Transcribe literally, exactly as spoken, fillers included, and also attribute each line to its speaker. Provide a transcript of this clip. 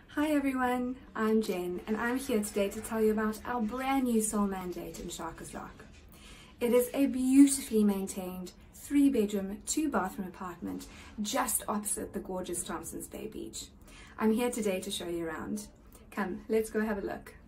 Speaker 1: Hi everyone, I'm Jen and I'm here today to tell you about our brand new soul mandate in Sharkers Rock. It is a beautifully maintained three bedroom, two bathroom apartment just opposite the gorgeous Thompsons Bay Beach. I'm here today to show you around. Come, let's go have a look.